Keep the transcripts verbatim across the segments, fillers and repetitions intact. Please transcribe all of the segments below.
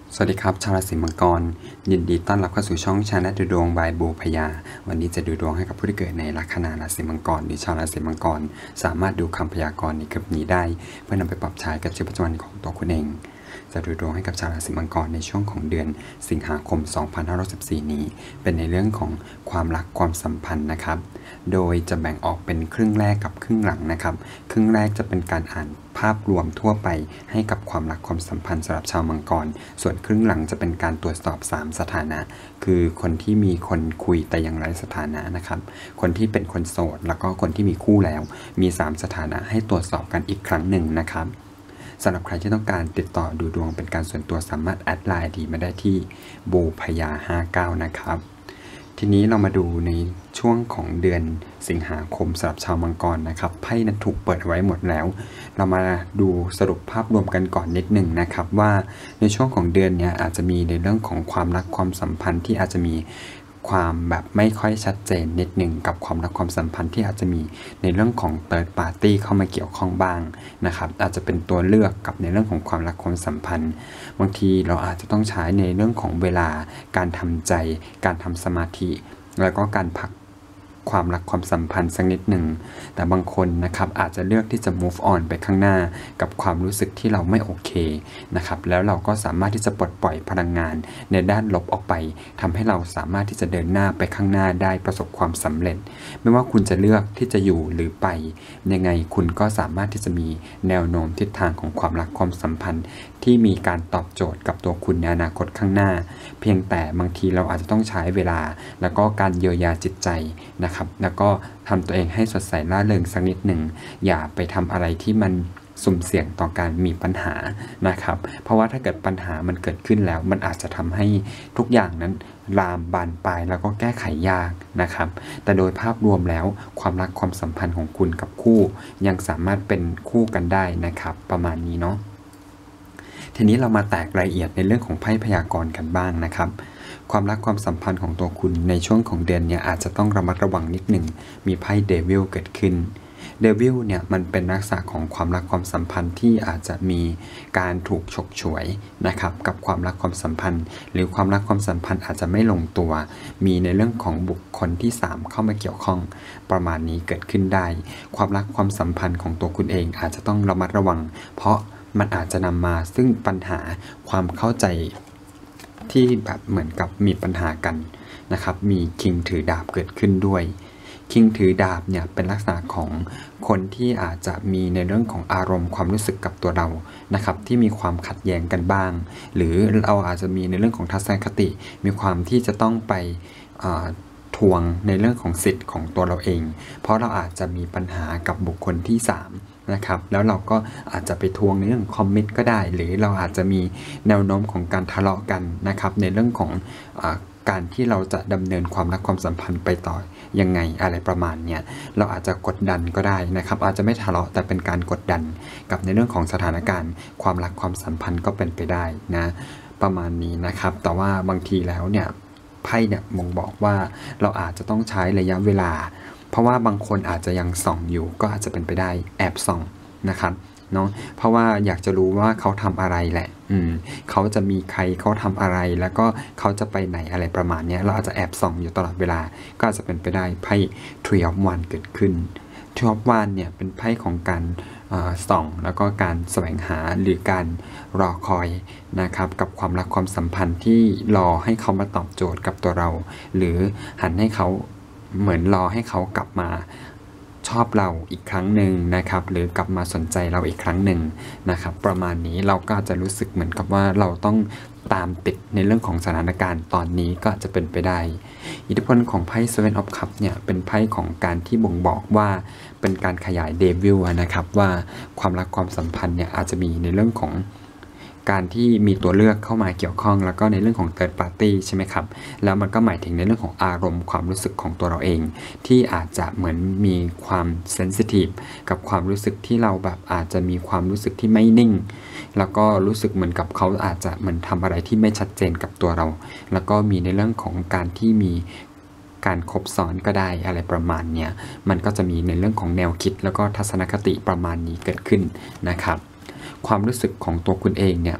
สวัสดีครับชาวราศีมังกรยินดีต้อนรับเข้าสู่ช่องชาแนลดูดวงบายบูพยาวันนี้จะดูดวงให้กับผู้ที่เกิดในลัคนาราศีมังกรหรือชาวราศีมังกรสามารถดูคำพยากรณ์ในคลิปนี้ได้เพื่อนำไปปรับใช้กับชีวิตประจำวันของตัวคุณเองจะดูดวงให้กับชาวราศีมังกรในช่วงของเดือนสิงหาคม สองพันห้าร้อยสิบสี่ นี้เป็นในเรื่องของความรักความสัมพันธ์นะครับโดยจะแบ่งออกเป็นครึ่งแรกกับครึ่งหลังนะครับครึ่งแรกจะเป็นการอ่านภาพรวมทั่วไปให้กับความรักความสัมพันธ์สำหรับชาวมังกรส่วนครึ่งหลังจะเป็นการตรวจสอบสามสถานะคือคนที่มีคนคุยแต่ยังไร้สถานะนะครับคนที่เป็นคนโสดแล้วก็คนที่มีคู่แล้วมีสามสถานะให้ตรวจสอบกันอีกครั้งหนึ่งนะครับสำหรับใครที่ต้องการติดต่อดูดวงเป็นการส่วนตัวสามารถแอดไลน์ดีมาได้ที่บูพยาห้าเก้านะครับทีนี้เรามาดูในช่วงของเดือนสิงหาคมสำหรับชาวมังกรนะครับไพ่นั้นถูกเปิดไว้หมดแล้วเรามาดูสรุปภาพรวมกันก่อนนิดหนึ่งนะครับว่าในช่วงของเดือนนี้อาจจะมีในเรื่องของความรักความสัมพันธ์ที่อาจจะมีความแบบไม่ค่อยชัดเจนนิดหนึ่งกับความรักความสัมพันธ์ที่อาจจะมีในเรื่องของ third party เข้ามาเกี่ยวข้องบ้างนะครับอาจจะเป็นตัวเลือกกับในเรื่องของความรักความสัมพันธ์บางทีเราอาจจะต้องใช้ในเรื่องของเวลาการทำใจการทำสมาธิแล้วก็การพักความรักความสัมพันธ์สักนิดหนึ่งแต่บางคนนะครับอาจจะเลือกที่จะ move on ไปข้างหน้ากับความรู้สึกที่เราไม่โอเคนะครับแล้วเราก็สามารถที่จะปลดปล่อยพลังงานในด้านลบออกไปทำให้เราสามารถที่จะเดินหน้าไปข้างหน้าได้ประสบความสำเร็จไม่ว่าคุณจะเลือกที่จะอยู่หรือไปยังไงคุณก็สามารถที่จะมีแนวโน้มทิศทางของความรักความสัมพันธ์ที่มีการตอบโจทย์กับตัวคุณในอนาคตข้างหน้าเพียงแต่บางทีเราอาจจะต้องใช้เวลาแล้วก็การเยียวยาจิตใจนะครับแล้วก็ทำตัวเองให้สดใสร่าเริงสักนิดหนึ่งอย่าไปทำอะไรที่มันสุ่มเสี่ยงต่อการมีปัญหานะครับเพราะว่าถ้าเกิดปัญหามันเกิดขึ้นแล้วมันอาจจะทำให้ทุกอย่างนั้นลามบานปลายแล้วก็แก้ไขยากนะครับแต่โดยภาพรวมแล้วความรักความสัมพันธ์ของคุณกับคู่ยังสามารถเป็นคู่กันได้นะครับประมาณนี้เนาะทีนี้เรามาแตกรายละเอียดในเรื่องของไพ่พยากรณ์กันบ้างนะครับความรักความสัมพันธ์ของตัวคุณในช่วงของเดือนนี้อาจจะต้องระมัดระวังนิดหนึ่งมีไพ่เดวิลเกิดขึ้นเดวิลเนี่ยมันเป็นลักษณะของความรักความสัมพันธ์ที่อาจจะมีการถูกฉกฉวยนะครับกับความรักความสัมพันธ์หรือความรักความสัมพันธ์อาจจะไม่ลงตัวมีในเรื่องของบุคคลที่สามเข้ามาเกี่ยวข้องประมาณนี้เกิดขึ้นได้ความรักความสัมพันธ์ของตัวคุณเองอาจจะต้องระมัดระวังเพราะมันอาจจะนำมาซึ่งปัญหาความเข้าใจที่แบบเหมือนกับมีปัญหากันนะครับมีคิงถือดาบเกิดขึ้นด้วยคิงถือดาบเนี่ยเป็นลักษณะของคนที่อาจจะมีในเรื่องของอารมณ์ความรู้สึกกับตัวเรานะครับที่มีความขัดแย้งกันบ้างหรือเราอาจจะมีในเรื่องของทัศนคติมีความที่จะต้องไปทวงในเรื่องของสิทธิ์ของตัวเราเองเพราะเราอาจจะมีปัญหากับบุคคลที่สามนะครับแล้วเราก็อาจจะไปทวงในเรื่องคอมมิตก็ได้หรือเราอาจจะมีแนวโน้มของการทะเลาะกันนะครับในเรื่องของอ่าการที่เราจะดำเนินความรักความสัมพันธ์ไปต่อยังไงอะไรประมาณเนี้ยเราอาจจะกดดันก็ได้นะครับอาจจะไม่ทะเลาะแต่เป็นการกดดันกับในเรื่องของสถานการณ์ความรักความสัมพันธ์ก็เป็นไปได้นะประมาณนี้นะครับแต่ว่าบางทีแล้วเนี่ยไพ่เนี่ยมองบอกว่าเราอาจจะต้องใช้ระยะเวลาเพราะว่าบางคนอาจจะยังส่องอยู่ก็อาจจะเป็นไปได้แอบส่องนะครับเนาะเพราะว่าอยากจะรู้ว่าเขาทำอะไรแหละอืมเขาจะมีใครเขาทำอะไรแล้วก็เขาจะไปไหนอะไรประมาณนี้เราอาจจะแอบส่องอยู่ตลอดเวลาก็อาจจะเป็นไปได้ไพ่ทรีออฟวานเกิดขึ้นทรีออฟวานเนี่ยเป็นไพ่ของการส่องแล้วก็การแสวงหาหรือการรอคอยนะครับกับความรักความสัมพันธ์ที่รอให้เขามาตอบโจทย์กับตัวเราหรือหันให้เขาเหมือนรอให้เขากลับมาชอบเราอีกครั้งหนึ่งนะครับหรือกลับมาสนใจเราอีกครั้งหนึ่งนะครับประมาณนี้เราก็จะรู้สึกเหมือนกับว่าเราต้องตามติดในเรื่องของสถานการณ์ตอนนี้ก็จะเป็นไปได้อิทธิพลของไพ่ Seven of Cups เนี่ยเป็นไพ่ของการที่บ่งบอกว่าเป็นการขยายเดวิลนะครับว่าความรักความสัมพันธ์เนี่ยอาจจะมีในเรื่องของการที่มีตัวเลือกเข้ามาเกี่ยวข้องแล้วก็ในเรื่องของ third party ใช่ไหมครับแล้วมันก็หมายถึงในเรื่องของอารมณ์ความรู้สึกของตัวเราเองที่อาจจะเหมือนมีความเซนซิทีฟกับความรู้สึกที่เราแบบอาจจะมีความรู้สึกที่ไม่นิ่งแล้วก็รู้สึกเหมือนกับเขาอาจจะเหมือนทำอะไรที่ไม่ชัดเจนกับตัวเราแล้วก็มีในเรื่องของการที่มีการคบซ้อนก็ได้อะไรประมาณเนี้ยมันก็จะมีในเรื่องของแนวคิดแล้วก็ทัศนคติประมาณนี้เกิดขึ้นนะครับความรู้สึกของตัวคุณเองเนี่ย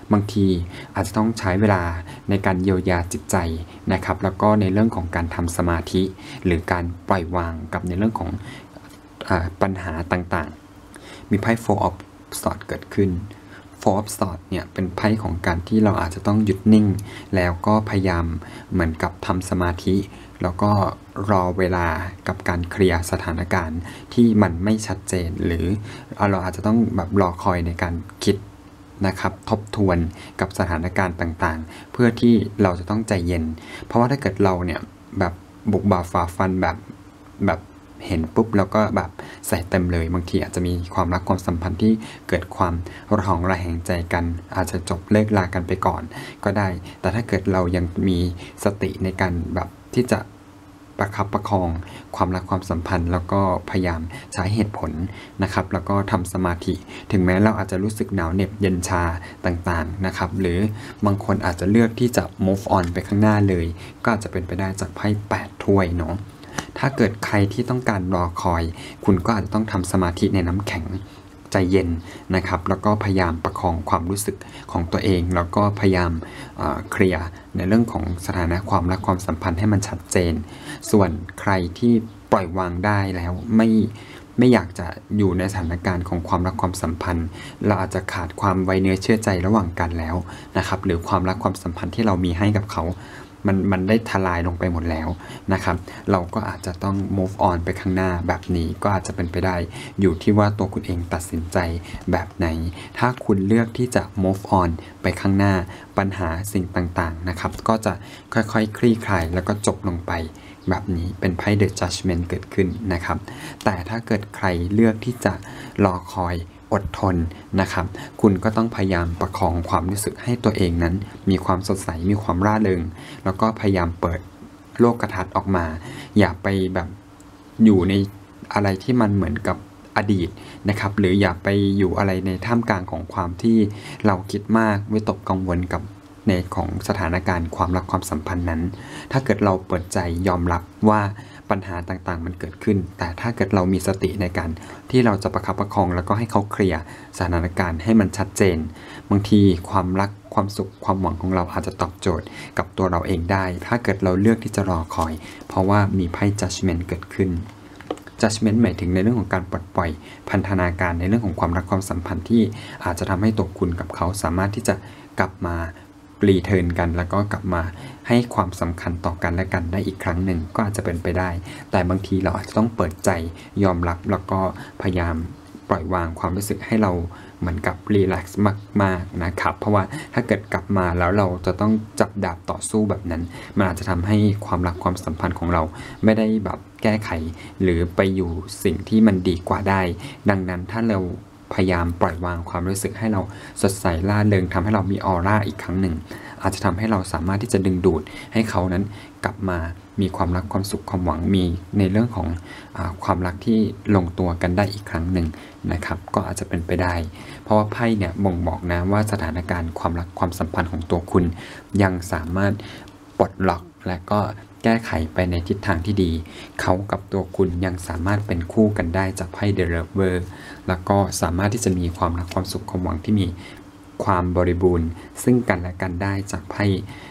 บางทีอาจจะต้องใช้เวลาในการเยียวยาจิตใจนะครับแล้วก็ในเรื่องของการทำสมาธิหรือการปล่อยวางกับในเรื่องของอ่าปัญหาต่างๆมีไพ่ Four of Swords เกิดขึ้น Four of Swords เนี่ยเป็นไพ่ของการที่เราอาจจะต้องหยุดนิ่งแล้วก็พยายามเหมือนกับทำสมาธิแล้วก็รอเวลากับการเคลียร์สถานการณ์ที่มันไม่ชัดเจนหรือเราอาจจะต้องแบบรอคอยในการคิดนะครับทบทวนกับสถานการณ์ต่างๆเพื่อที่เราจะต้องใจเย็นเพราะว่าถ้าเกิดเราเนี่ยแบบบุกบ่าฝ่าฟันแบบแบบเห็นปุ๊บแล้วก็แบบใส่เต็มเลยบางทีอาจจะมีความรักความสัมพันธ์ที่เกิดความระหองระแหงใจกันอาจจะจบเลิกลากันไปก่อนก็ได้แต่ถ้าเกิดเรายังมีสติในการแบบที่จะประคับประคองความรักความสัมพันธ์แล้วก็พยายามใช้เหตุผลนะครับแล้วก็ทำสมาธิถึงแม้เราอาจจะรู้สึกหนาวเหน็บเย็นชาต่างๆนะครับหรือบางคนอาจจะเลือกที่จะ move on ไปข้างหน้าเลยก็อาจจะเป็นไปได้จากไพ่แปดถ้วยเนาะถ้าเกิดใครที่ต้องการรอคอยคุณก็อาจจะต้องทำสมาธิในน้ำแข็งใจเย็นนะครับแล้วก็พยายามประคองความรู้สึกของตัวเองแล้วก็พยายามเคลียร์ในเรื่องของสถานะความรักความสัมพันธ์ให้มันชัดเจนส่วนใครที่ปล่อยวางได้แล้วไม่ไม่อยากจะอยู่ในสถานการณ์ของความรักความสัมพันธ์เราอาจจะขาดความไว้เนื้อเชื่อใจระหว่างกันแล้วนะครับหรือความรักความสัมพันธ์ที่เรามีให้กับเขามันมันได้ทลายลงไปหมดแล้วนะครับเราก็อาจจะต้อง move on ไปข้างหน้าแบบนี้ก็อาจจะเป็นไปได้อยู่ที่ว่าตัวคุณเองตัดสินใจแบบไหนถ้าคุณเลือกที่จะ move on ไปข้างหน้าปัญหาสิ่งต่างๆนะครับก็จะค่อยๆ ค, คลี่คลายแล้วก็จบลงไปแบบนี้เป็นไพ่ The Judgment เกิดขึ้นนะครับแต่ถ้าเกิดใครเลือกที่จะรอคอยอดทนนะครับคุณก็ต้องพยายามประคองความรู้สึกให้ตัวเองนั้นมีความสดใสมีความร่าเริงแล้วก็พยายามเปิดโลกทัศน์ออกมาอย่าไปแบบอยู่ในอะไรที่มันเหมือนกับอดีตนะครับหรืออย่าไปอยู่อะไรในท่ามกลางของความที่เราคิดมากวิตกกังวลกับในของสถานการณ์ความรักความสัมพันธ์นั้นถ้าเกิดเราเปิดใจยอมรับว่าปัญหาต่างๆมันเกิดขึ้นแต่ถ้าเกิดเรามีสติในการที่เราจะประคับประคองแล้วก็ให้เขาเคลียร์สถานการณ์ให้มันชัดเจนบางทีความรักความสุขความหวังของเราอาจจะตอบโจทย์กับตัวเราเองได้ถ้าเกิดเราเลือกที่จะรอคอยเพราะว่ามีไพ่ Judgment เกิดขึ้น Judgment หมายถึงในเรื่องของการปลดปล่อยพันธนาการในเรื่องของความรักความสัมพันธ์ที่อาจจะทำให้ตัวคุณกับเขาสามารถที่จะกลับมารีเทิร์นกันแล้วก็กลับมาให้ความสำคัญต่อกันและกันได้อีกครั้งหนึ่งก็อาจจะเป็นไปได้แต่บางทีเราอาจจะต้องเปิดใจยอมรับแล้วก็พยายามปล่อยวางความรู้สึกให้เราเหมือนกับรีแลกซ์มากๆนะครับเพราะว่าถ้าเกิดกลับมาแล้วเราจะต้องจับดาบต่อสู้แบบนั้นมันอาจจะทำให้ความรักความสัมพันธ์ของเราไม่ได้แบบแก้ไขหรือไปอยู่สิ่งที่มันดีกว่าได้ดังนั้นถ้าเราพยายามปล่อยวางความรู้สึกให้เราสดใสร่าเริงทำให้เรามีออร่าอีกครั้งหนึ่งอาจจะทำให้เราสามารถที่จะดึงดูดให้เขานั้นกลับมามีความรักความสุขความหวังมีในเรื่องของอ่าความรักที่ลงตัวกันได้อีกครั้งหนึ่งนะครับก็อาจจะเป็นไปได้เพราะว่าไพ่เนี่ยบ่งบอกนะว่าสถานการณ์ความรักความสัมพันธ์ของตัวคุณยังสามารถปลดล็อกและก็แก้ไขไปในทิศทางที่ดีเขากับตัวคุณยังสามารถเป็นคู่กันได้จากไพ่ The Lover แล้วก็สามารถที่จะมีความรักความสุขความหวังที่มีความบริบูรณ์ซึ่งกันและกันได้จากไพ่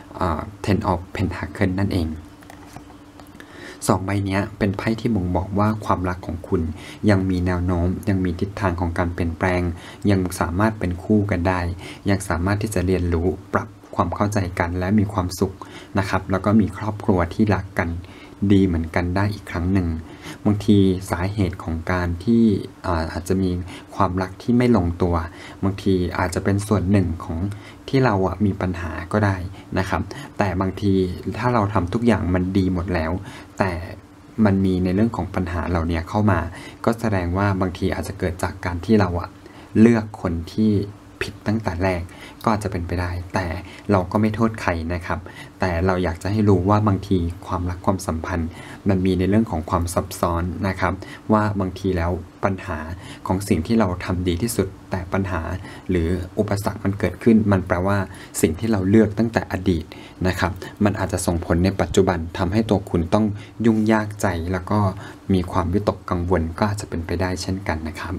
Ten of Pentacles นั่นเองสองใบนี้เป็นไพ่ที่บ่งบอกว่าความรักของคุณยังมีแนวโน้มยังมีทิศทางของการเปลี่ยนแปลงยังสามารถเป็นคู่กันได้ยังสามารถที่จะเรียนรู้ปรับความเข้าใจกันและมีความสุขนะครับแล้วก็มีครอบครัวที่รักกันดีเหมือนกันได้อีกครั้งหนึ่งบางทีสาเหตุของการที่อาอาจจะมีความรักที่ไม่ลงตัวบางทีอาจจะเป็นส่วนหนึ่งของที่เราอะมีปัญหาก็ได้นะครับแต่บางทีถ้าเราทำทุกอย่างมันดีหมดแล้วแต่มันมีในเรื่องของปัญหาเหล่านี้เข้ามาก็แสดงว่าบางทีอาจจะเกิดจากการที่เราอะเลือกคนที่ผิดตั้งแต่แรกก็อาจจะเป็นไปได้แต่เราก็ไม่โทษใครนะครับแต่เราอยากจะให้รู้ว่าบางทีความรักความสัมพันธ์มันมีในเรื่องของความซับซ้อนนะครับว่าบางทีแล้วปัญหาของสิ่งที่เราทำดีที่สุดแต่ปัญหาหรืออุปสรรคมันเกิดขึ้นมันแปลว่าสิ่งที่เราเลือกตั้งแต่อดีตนะครับมันอาจจะส่งผลในปัจจุบันทำให้ตัวคุณต้องยุ่งยากใจแล้วก็มีความวิตกกังวลก็อาจจะเป็นไปได้เช่นกันนะครับ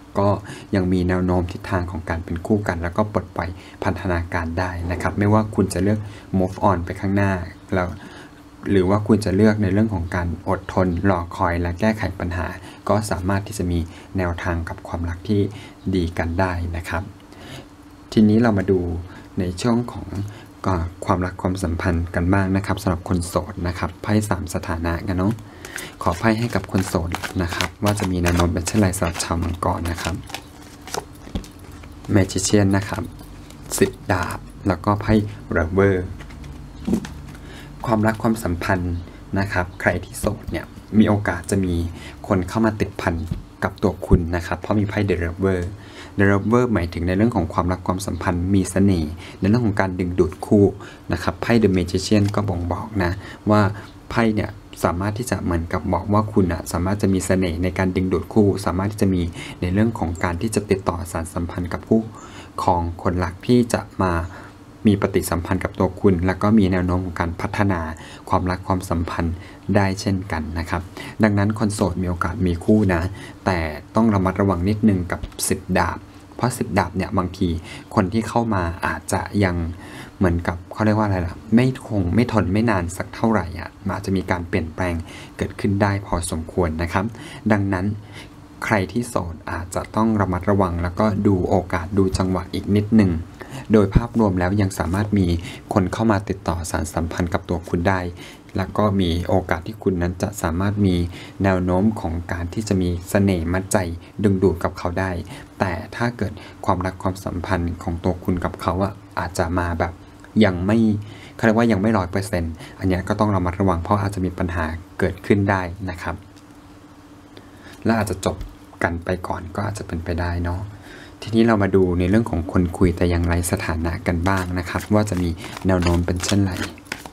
ก็ยังมีแนวโน้มทิศทางของการเป็นคู่กันแล้วก็ปลดปล่อยพันธนาการได้นะครับไม่ว่าคุณจะเลือก move on ไปข้างหน้าแล้วหรือว่าคุณจะเลือกในเรื่องของการอดทนรอคอยและแก้ไขปัญหาก็สามารถที่จะมีแนวทางกับความรักที่ดีกันได้นะครับทีนี้เรามาดูในช่วงของความรักความสัมพันธ์กันบ้างนะครับสำหรับคนโสดนะครับไพ่สามสถานะกันเนาะขอไพ่ให้กับคนโสดนะครับว่าจะมีแนวโน้มเป็นเช่นไรสำหรับชาวมังกรนะครับแมจิเชียนนะครับสิบดาบแล้วก็ไพ่เรเวอร์ความรักความสัมพันธ์นะครับใครที่โสดเนี่ยมีโอกาสจะมีคนเข้ามาติดพันกับตัวคุณนะครับเพราะมีไพ่เดอะเรเวอร์เดอะเรเวอร์หมายถึงในเรื่องของความรักความสัมพันธ์มีเสน่ห์ในเรื่องของการดึงดูดคู่นะครับไพ่เดอะเมจิเชียนก็บ่งบอกนะว่าไพ่เนี่ยสามารถที่จะเหมือนกับบอกว่าคุณอะสามารถจะมีเสน่ห์ในการดึงดูดคู่สามารถที่จะมีในเรื่องของการที่จะติดต่อสานสัมพันธ์กับคู่ของคนรักที่จะมามีปฏิสัมพันธ์กับตัวคุณแล้วก็มีแนวโน้มของการพัฒนาความรักความสัมพันธ์ได้เช่นกันนะครับดังนั้นคนโสดมีโอกาสมีคู่นะแต่ต้องระมัดระวังนิดนึงกับสิบดาบเพราะสิบดาบเนี่ยบางทีคนที่เข้ามาอาจจะยังเหมือนกับเขาเรียกว่าอะไรล่ะไม่คงไม่ทนไม่นานสักเท่าไหร่อ่ะอาจจะมีการเปลี่ยนแปลงเกิดขึ้นได้พอสมควรนะครับดังนั้นใครที่โสดอาจจะต้องระมัดระวังแล้วก็ดูโอกาสดูจังหวะอีกนิดนึงโดยภาพรวมแล้วยังสามารถมีคนเข้ามาติดต่อสานสัมพันธ์กับตัวคุณได้แล้วก็มีโอกาสที่คุณนั้นจะสามารถมีแนวโน้มของการที่จะมีเสน่ห์มัดใจดึงดูดกับเขาได้แต่ถ้าเกิดความรักความสัมพันธ์ของตัวคุณกับเขาอะอาจจะมาแบบยังไม่เขาเรียกว่ายังไม่ร้อยเปอร์เซ็นต์อันนี้ก็ต้องระมัดระวังเพราะอาจจะมีปัญหาเกิดขึ้นได้นะครับและอาจจะจบกันไปก่อนก็อาจจะเป็นไปได้เนาะทีนี้เรามาดูในเรื่องของคนคุยแต่ยังไร้สถานะกันบ้างนะครับว่าจะมีแนวโน้มเป็นเช่นไร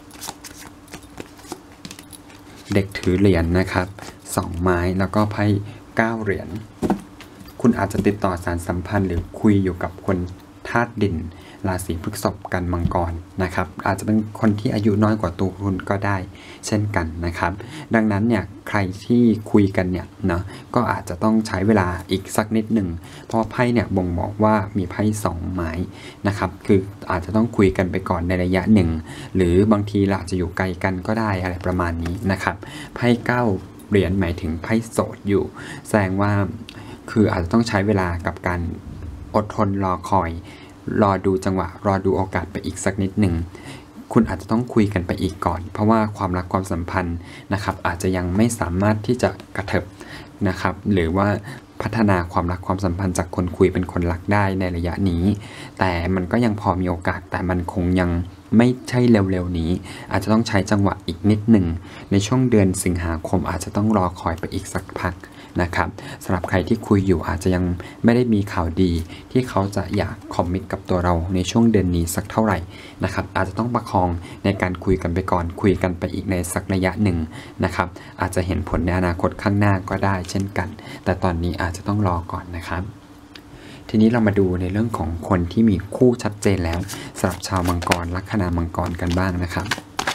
เด็กถือเหรียญ น, นะครับสองไม้แล้วก็ไพ่เก้าเหรียญคุณอาจจะติดต่อสารสัมพันธ์หรือคุยอยู่กับคนธาตุดินราศีพฤษภกันมังกรนะครับอาจจะเป็นคนที่อายุน้อยกว่าตัวคุณก็ได้เช่นกันนะครับดังนั้นเนี่ยใครที่คุยกันเนี่ยเนาะก็อาจจะต้องใช้เวลาอีกสักนิดหนึ่งเพราะไพ่เนี่ยบ่งบอกว่ามีไพ่สองไม้นะครับคืออาจจะต้องคุยกันไปก่อนในระยะหนึ่งหรือบางทีเราอาจจะอยู่ไกลกันก็ได้อะไรประมาณนี้นะครับไพ่เก้าเหรียญหมายถึงไพ่โสดอยู่แสดงว่าคืออาจจะต้องใช้เวลากับการอดทนรอคอยรอดูจังหวะรอดูโอกาสไปอีกสักนิดหนึ่งคุณอาจจะต้องคุยกันไปอีกก่อนเพราะว่าความรักความสัมพันธ์นะครับอาจจะยังไม่สามารถที่จะกระเถิบนะครับหรือว่าพัฒนาความรักความสัมพันธ์จากคนคุยเป็นคนรักได้ในระยะนี้แต่มันก็ยังพอมีโอกาสแต่มันคงยังไม่ใช่เร็วๆนี้อาจจะต้องใช้จังหวะอีกนิดหนึ่งในช่วงเดือนสิงหาคมอาจจะต้องรอคอยไปอีกสักพักนะครับสำหรับใครที่คุยอยู่อาจจะยังไม่ได้มีข่าวดีที่เขาจะอยากคอมมิตกับตัวเราในช่วงเดือนนี้สักเท่าไหร่นะครับอาจจะต้องประคองในการคุยกันไปก่อนคุยกันไปอีกในสักระยะหนึ่งนะครับอาจจะเห็นผลในอนาคตข้างหน้าก็ได้เช่นกันแต่ตอนนี้อาจจะต้องรอก่อนนะครับทีนี้เรามาดูในเรื่องของคนที่มีคู่ชัดเจนแล้วสำหรับชาวมังกรลัคนามังกรกันบ้างนะครับ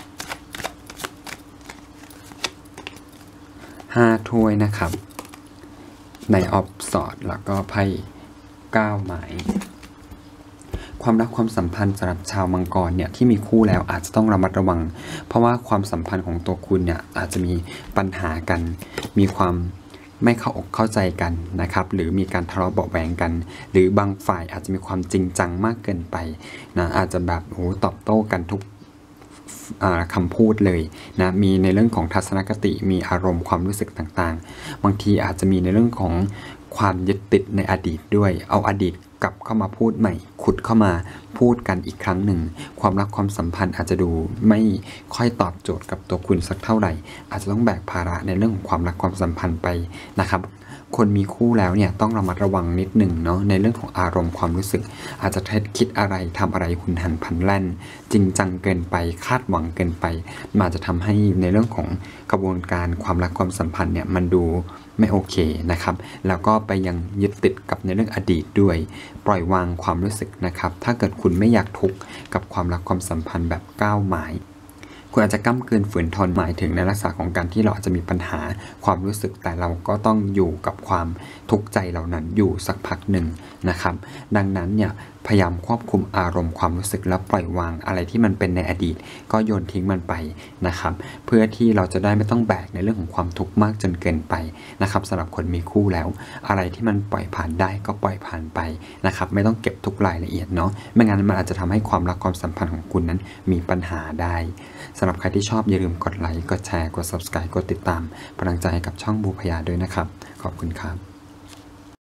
ห้าถ้วยนะครับในออฟสอดแล้วก็ไพ่เก้าไม้ความรักความสัมพันธ์สำหรับชาวมังกรเนี่ยที่มีคู่แล้วอาจจะต้องระมัดระวังเพราะว่าความสัมพันธ์ของตัวคุณเนี่ยอาจจะมีปัญหากันมีความไม่เข้าอกเข้าใจกันนะครับหรือมีการทะเลาะเบาะแหวงกันหรือบางฝ่ายอาจจะมีความจริงจังมากเกินไปนะอาจจะแบบโหตอบโต้กันทุกคำพูดเลยนะมีในเรื่องของทัศนคติมีอารมณ์ความรู้สึกต่างๆบางทีอาจจะมีในเรื่องของความยึดติดในอดีตด้วยเอาอดีตกลับเข้ามาพูดใหม่ขุดเข้ามาพูดกันอีกครั้งหนึ่งความรักความสัมพันธ์อาจจะดูไม่ค่อยตอบโจทย์กับตัวคุณสักเท่าไหร่อาจจะต้องแบกภาระในเรื่องของความรักความสัมพันธ์ไปนะครับคนมีคู่แล้วเนี่ยต้องระมัดระวังนิดหนึ่งเนาะในเรื่องของอารมณ์ความรู้สึกอาจจะคิดอะไรทำอะไรหุนหันพลันแล่นจริงจังเกินไปคาดหวังเกินไปมันจะทำให้ในเรื่องของกระบวนการความรักความสัมพันธ์เนี่ยมันดูไม่โอเคนะครับแล้วก็ไปยังยึดติดกับในเรื่องอดีตด้วยปล่อยวางความรู้สึกนะครับถ้าเกิดคุณไม่อยากทุกข์กับความรักความสัมพันธ์แบบก้าวหมายคุณอาจจะก้ำกืนฝืนทนหมายถึงในลักษณะของการที่เราอาจจะมีปัญหาความรู้สึกแต่เราก็ต้องอยู่กับความทุกข์ใจเหล่านั้นอยู่สักพักหนึ่งนะครับดังนั้นเนี่ยพยายามควบคุมอารมณ์ความรู้สึกและปล่อยวางอะไรที่มันเป็นในอดีตก็โยนทิ้งมันไปนะครับเพื่อที่เราจะได้ไม่ต้องแบกในเรื่องของความทุกข์มากจนเกินไปนะครับสำหรับคนมีคู่แล้วอะไรที่มันปล่อยผ่านได้ก็ปล่อยผ่านไปนะครับไม่ต้องเก็บทุกรายละเอียดเนาะไม่งั้นมันอาจจะทำให้ความรักความสัมพันธ์ของคุณนั้นมีปัญหาได้สำหรับใครที่ชอบอย่าลืมกดไลค์กดแชร์กด ซับสไครบ์ กดติดตามเป็นกำลังใจให้กับช่องบูพยาด้วยนะครับขอบคุณครับ